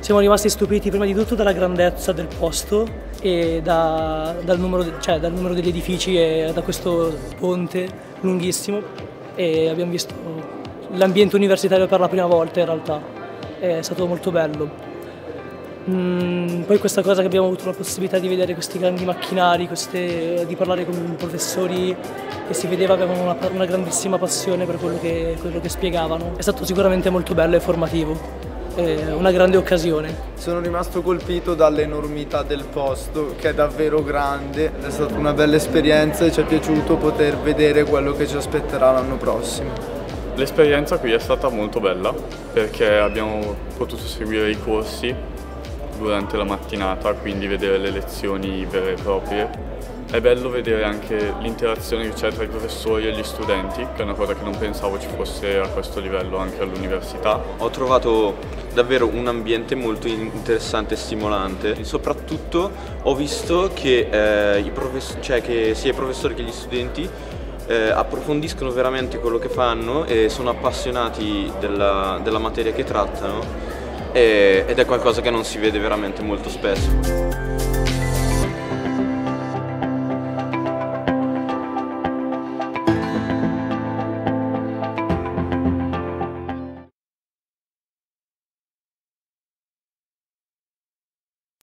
Siamo rimasti stupiti prima di tutto dalla grandezza del posto e dal numero degli edifici e da questo ponte lunghissimo, e abbiamo visto l'ambiente universitario per la prima volta in realtà, è stato molto bello. Poi questa cosa che abbiamo avuto la possibilità di vedere questi grandi macchinari, di parlare con professori che si vedeva avevano una grandissima passione per quello che spiegavano, è stato sicuramente molto bello e formativo. Una grande occasione. Sono rimasto colpito dall'enormità del posto, che è davvero grande, è stata una bella esperienza e ci è piaciuto poter vedere quello che ci aspetterà l'anno prossimo. L'esperienza qui è stata molto bella perché abbiamo potuto seguire i corsi durante la mattinata, quindi vedere le lezioni vere e proprie. È bello vedere anche l'interazione che c'è tra i professori e gli studenti, che è una cosa che non pensavo ci fosse a questo livello anche all'università. Ho trovato davvero un ambiente molto interessante e stimolante. Soprattutto ho visto che, che sia i professori che gli studenti approfondiscono veramente quello che fanno e sono appassionati della materia che trattano, ed è qualcosa che non si vede veramente molto spesso.